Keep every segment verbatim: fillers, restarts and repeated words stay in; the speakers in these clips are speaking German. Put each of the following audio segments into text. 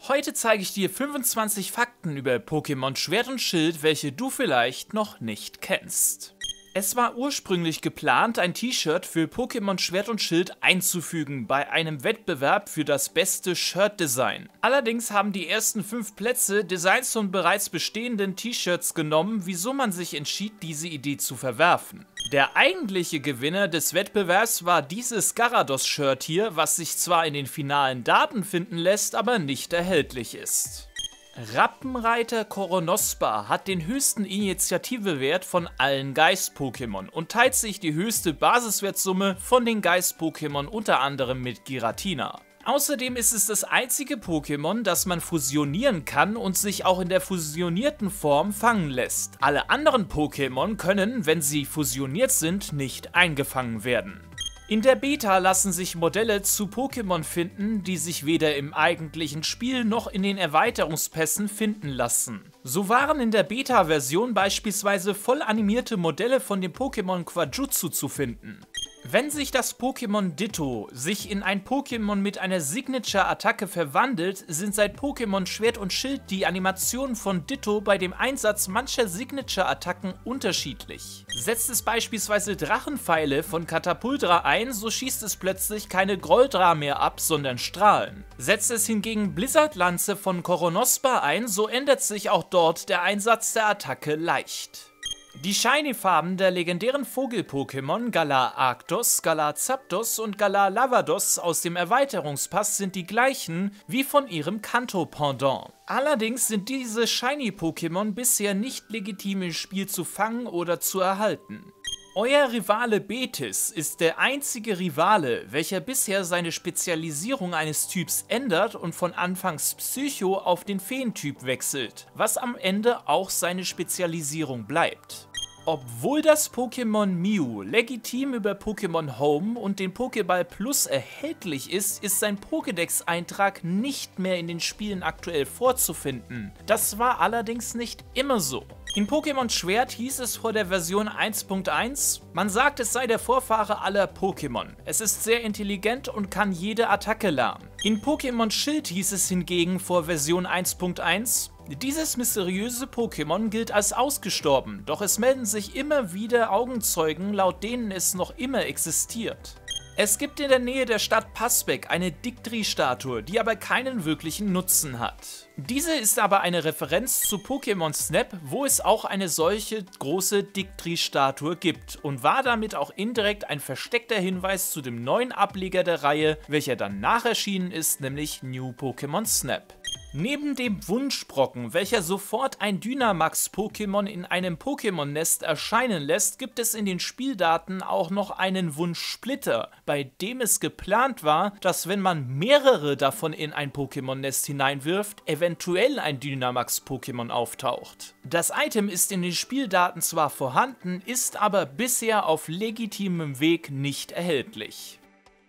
Heute zeige ich dir fünfundzwanzig Fakten über Pokémon Schwert und Schild, welche du vielleicht noch nicht kennst. Es war ursprünglich geplant, ein T-Shirt für Pokémon Schwert und Schild einzufügen bei einem Wettbewerb für das beste Shirt-Design. Allerdings haben die ersten fünf Plätze Designs von bereits bestehenden T-Shirts genommen, wieso man sich entschied, diese Idee zu verwerfen. Der eigentliche Gewinner des Wettbewerbs war dieses Garados-Shirt hier, was sich zwar in den finalen Daten finden lässt, aber nicht erhältlich ist. Rappenreiter Koronospa hat den höchsten Initiativewert von allen Geist-Pokémon und teilt sich die höchste Basiswertsumme von den Geist-Pokémon unter anderem mit Giratina. Außerdem ist es das einzige Pokémon, das man fusionieren kann und sich auch in der fusionierten Form fangen lässt. Alle anderen Pokémon können, wenn sie fusioniert sind, nicht eingefangen werden. In der Beta lassen sich Modelle zu Pokémon finden, die sich weder im eigentlichen Spiel noch in den Erweiterungspässen finden lassen. So waren in der Beta-Version beispielsweise voll animierte Modelle von dem Pokémon Quajutsu zu finden. Wenn sich das Pokémon Ditto sich in ein Pokémon mit einer Signature-Attacke verwandelt, sind seit Pokémon Schwert und Schild die Animationen von Ditto bei dem Einsatz mancher Signature-Attacken unterschiedlich. Setzt es beispielsweise Drachenpfeile von Katapultra ein, so schießt es plötzlich keine Groldra mehr ab, sondern Strahlen. Setzt es hingegen Blizzardlanze von Koronospa ein, so ändert sich auch dort der Einsatz der Attacke leicht. Die Shiny-Farben der legendären Vogel-Pokémon Galar Arctos, Galar Zapdos und Galar Lavados aus dem Erweiterungspass sind die gleichen wie von ihrem Kanto-Pendant. Allerdings sind diese Shiny-Pokémon bisher nicht legitim im Spiel zu fangen oder zu erhalten. Euer Rivale Betis ist der einzige Rivale, welcher bisher seine Spezialisierung eines Typs ändert und von anfangs Psycho auf den Feentyp wechselt, was am Ende auch seine Spezialisierung bleibt. Obwohl das Pokémon Mew legitim über Pokémon Home und den Pokéball Plus erhältlich ist, ist sein Pokédex-Eintrag nicht mehr in den Spielen aktuell vorzufinden. Das war allerdings nicht immer so. In Pokémon Schwert hieß es vor der Version eins Punkt eins, man sagt, es sei der Vorfahre aller Pokémon. Es ist sehr intelligent und kann jede Attacke lernen. In Pokémon Schild hieß es hingegen vor Version eins Punkt eins, dieses mysteriöse Pokémon gilt als ausgestorben, doch es melden sich immer wieder Augenzeugen, laut denen es noch immer existiert. Es gibt in der Nähe der Stadt Passbeck eine Dictri-Statue, die aber keinen wirklichen Nutzen hat. Diese ist aber eine Referenz zu Pokémon Snap, wo es auch eine solche große Dictri-Statue gibt und war damit auch indirekt ein versteckter Hinweis zu dem neuen Ableger der Reihe, welcher dann nacherschienen ist, nämlich New Pokémon Snap. Neben dem Wunschbrocken, welcher sofort ein Dynamax-Pokémon in einem Pokémon-Nest erscheinen lässt, gibt es in den Spieldaten auch noch einen Wunschsplitter, bei dem es geplant war, dass wenn man mehrere davon in ein Pokémon-Nest hineinwirft, eventuell ein Dynamax-Pokémon auftaucht. Das Item ist in den Spieldaten zwar vorhanden, ist aber bisher auf legitimem Weg nicht erhältlich.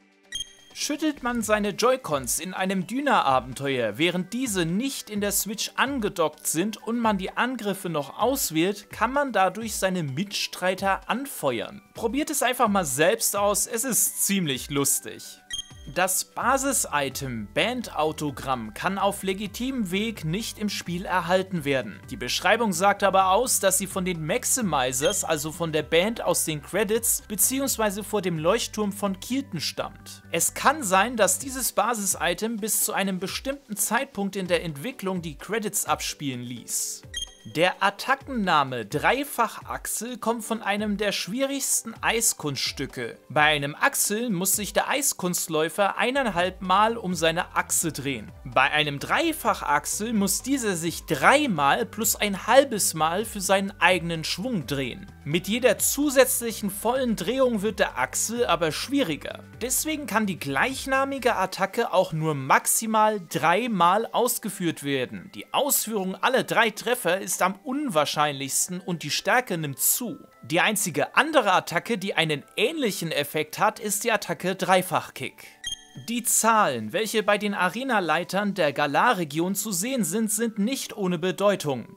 Schüttelt man seine Joy-Cons in einem Dyna-Abenteuer, während diese nicht in der Switch angedockt sind und man die Angriffe noch auswählt, kann man dadurch seine Mitstreiter anfeuern. Probiert es einfach mal selbst aus, es ist ziemlich lustig. Das Basis-Item Band-Autogramm kann auf legitimem Weg nicht im Spiel erhalten werden. Die Beschreibung sagt aber aus, dass sie von den Maximizers, also von der Band aus den Credits, bzw. vor dem Leuchtturm von Kilton stammt. Es kann sein, dass dieses Basis-Item bis zu einem bestimmten Zeitpunkt in der Entwicklung die Credits abspielen ließ. Der Attackenname Dreifach-Axel kommt von einem der schwierigsten Eiskunststücke. Bei einem Axel muss sich der Eiskunstläufer eineinhalb Mal um seine Achse drehen. Bei einem Dreifach-Axel muss dieser sich dreimal plus ein halbes Mal für seinen eigenen Schwung drehen. Mit jeder zusätzlichen vollen Drehung wird der Axel aber schwieriger. Deswegen kann die gleichnamige Attacke auch nur maximal dreimal ausgeführt werden. Die Ausführung aller drei Treffer ist am unwahrscheinlichsten und die Stärke nimmt zu. Die einzige andere Attacke, die einen ähnlichen Effekt hat, ist die Attacke Dreifach-Kick. Die Zahlen, welche bei den Arenaleitern der Galar-Region zu sehen sind, sind nicht ohne Bedeutung.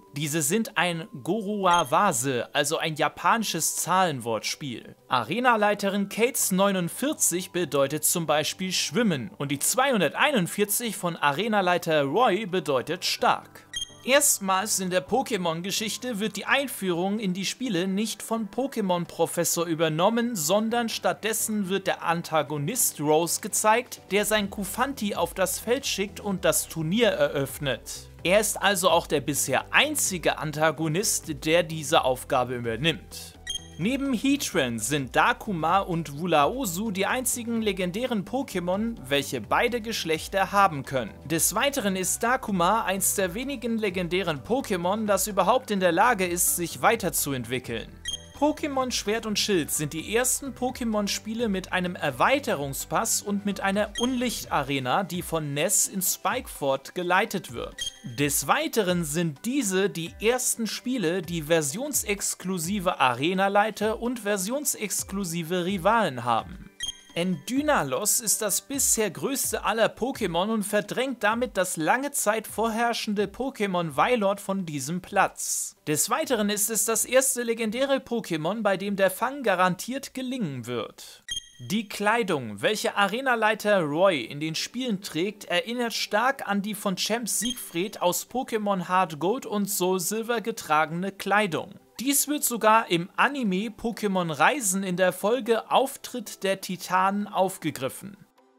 Diese sind ein Goroawase, also ein japanisches Zahlenwortspiel. Arenaleiterin Kates neunundvierzig bedeutet zum Beispiel Schwimmen und die zweihunderteinundvierzig von Arenaleiter Roy bedeutet stark. Erstmals in der Pokémon-Geschichte wird die Einführung in die Spiele nicht von Pokémon-Professor übernommen, sondern stattdessen wird der Antagonist Rose gezeigt, der sein Kufanti auf das Feld schickt und das Turnier eröffnet. Er ist also auch der bisher einzige Antagonist, der diese Aufgabe übernimmt. Neben Heatran sind Dakuma und Wulaosu die einzigen legendären Pokémon, welche beide Geschlechter haben können. Des Weiteren ist Dakuma eins der wenigen legendären Pokémon, das überhaupt in der Lage ist, sich weiterzuentwickeln. Pokémon Schwert und Schild sind die ersten Pokémon-Spiele mit einem Erweiterungspass und mit einer Unlichtarena, die von Ness in Spikeford geleitet wird. Des Weiteren sind diese die ersten Spiele, die versionsexklusive Arenaleiter und versionsexklusive Rivalen haben. Endynalos ist das bisher größte aller Pokémon und verdrängt damit das lange Zeit vorherrschende Pokémon Weilord von diesem Platz. Des Weiteren ist es das erste legendäre Pokémon, bei dem der Fang garantiert gelingen wird. Die Kleidung, welche Arenaleiter Roy in den Spielen trägt, erinnert stark an die von Champ Siegfried aus Pokémon Hard Gold und Soul Silver getragene Kleidung. Dies wird sogar im Anime Pokémon Reisen in der Folge Auftritt der Titanen aufgegriffen.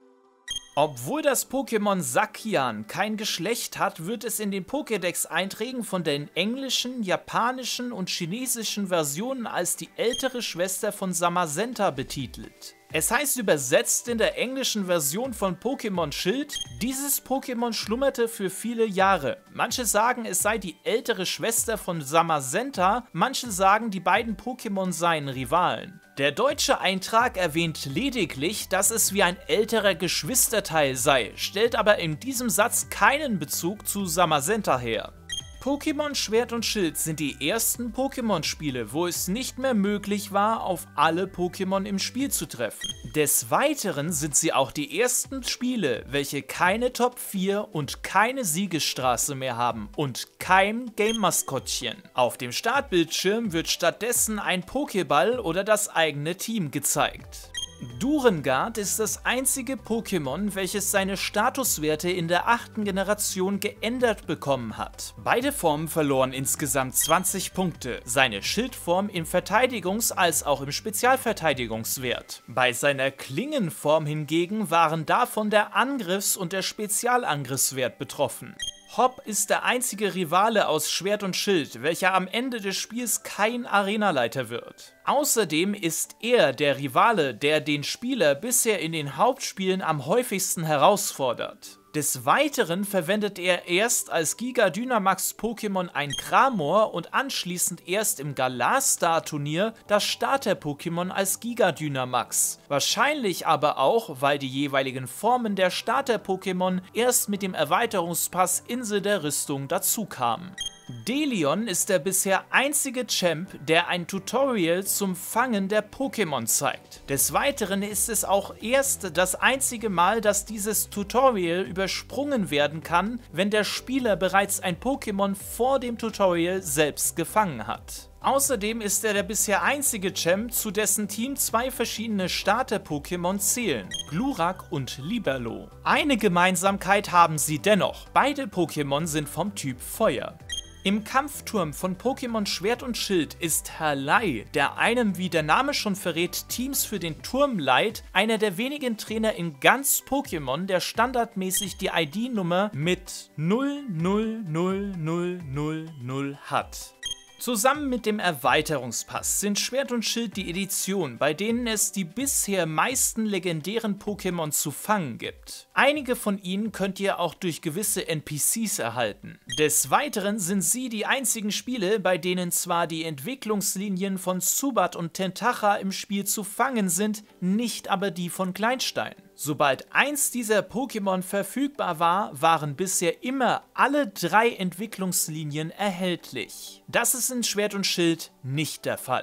Obwohl das Pokémon Sakian kein Geschlecht hat, wird es in den Pokédex-Einträgen von den englischen, japanischen und chinesischen Versionen als die ältere Schwester von Zamazenta betitelt. Es heißt übersetzt in der englischen Version von Pokémon Schild: Dieses Pokémon schlummerte für viele Jahre. Manche sagen, es sei die ältere Schwester von Zamazenta, manche sagen, die beiden Pokémon seien Rivalen. Der deutsche Eintrag erwähnt lediglich, dass es wie ein älterer Geschwisterteil sei, stellt aber in diesem Satz keinen Bezug zu Zamazenta her. Pokémon Schwert und Schild sind die ersten Pokémon-Spiele, wo es nicht mehr möglich war, auf alle Pokémon im Spiel zu treffen. Des Weiteren sind sie auch die ersten Spiele, welche keine Top vier und keine Siegesstraße mehr haben und kein Game-Maskottchen. Auf dem Startbildschirm wird stattdessen ein Pokéball oder das eigene Team gezeigt. Durengard ist das einzige Pokémon, welches seine Statuswerte in der achten Generation geändert bekommen hat. Beide Formen verloren insgesamt zwanzig Punkte, seine Schildform im Verteidigungs- als auch im Spezialverteidigungswert. Bei seiner Klingenform hingegen waren davon der Angriffs- und der Spezialangriffswert betroffen. Hop ist der einzige Rivale aus Schwert und Schild, welcher am Ende des Spiels kein Arenaleiter wird. Außerdem ist er der Rivale, der den Spieler bisher in den Hauptspielen am häufigsten herausfordert. Des Weiteren verwendet er erst als Giga Dynamax Pokémon ein Cramor und anschließend erst im Galar-Star-Turnier das Starter-Pokémon als Giga Dynamax. Wahrscheinlich aber auch, weil die jeweiligen Formen der Starter-Pokémon erst mit dem Erweiterungspass Insel der Rüstung dazu kamen. Delion ist der bisher einzige Champ, der ein Tutorial zum Fangen der Pokémon zeigt. Des Weiteren ist es auch erst das einzige Mal, dass dieses Tutorial übersprungen werden kann, wenn der Spieler bereits ein Pokémon vor dem Tutorial selbst gefangen hat. Außerdem ist er der bisher einzige Champ, zu dessen Team zwei verschiedene Starter-Pokémon zählen, Glurak und Libello. Eine Gemeinsamkeit haben sie dennoch, beide Pokémon sind vom Typ Feuer. Im Kampfturm von Pokémon Schwert und Schild ist Herr Lai, der einem, wie der Name schon verrät, Teams für den Turm leiht, einer der wenigen Trainer in ganz Pokémon, der standardmäßig die I D-Nummer mit null null null null null null hat. Zusammen mit dem Erweiterungspass sind Schwert und Schild die Edition, bei denen es die bisher meisten legendären Pokémon zu fangen gibt. Einige von ihnen könnt ihr auch durch gewisse N P Cs erhalten. Des Weiteren sind sie die einzigen Spiele, bei denen zwar die Entwicklungslinien von Zubat und Tentacha im Spiel zu fangen sind, nicht aber die von Kleinstein. Sobald eins dieser Pokémon verfügbar war, waren bisher immer alle drei Entwicklungslinien erhältlich. Das ist in Schwert und Schild nicht der Fall.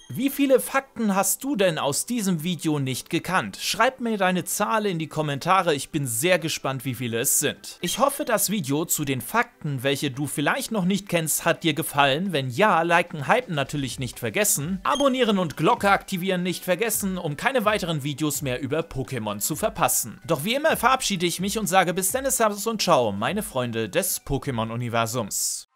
Wie viele Fakten hast du denn aus diesem Video nicht gekannt? Schreib mir deine Zahl in die Kommentare, ich bin sehr gespannt, wie viele es sind. Ich hoffe, das Video zu den Fakten, welche du vielleicht noch nicht kennst, hat dir gefallen. Wenn ja, liken, hypen natürlich nicht vergessen. Abonnieren und Glocke aktivieren nicht vergessen, um keine weiteren Videos mehr über Pokémon zu verpassen. Doch wie immer verabschiede ich mich und sage bis dann, Servus und Ciao, meine Freunde des Pokémon-Universums.